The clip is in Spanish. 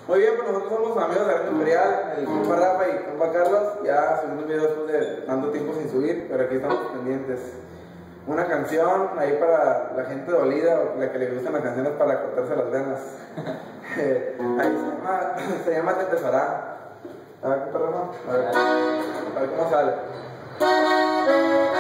Muy bien, pues nosotros somos amigos de Reino Imperial, el compa Rafa y compa Carlos. Ya subimos videos después de tanto tiempo sin subir, pero aquí estamos pendientes. Una canción ahí para la gente dolida o la que le gustan las canciones para cortarse las venas. Ahí se llama Te Empezará. A ver, compa Rafa, a ver cómo sale.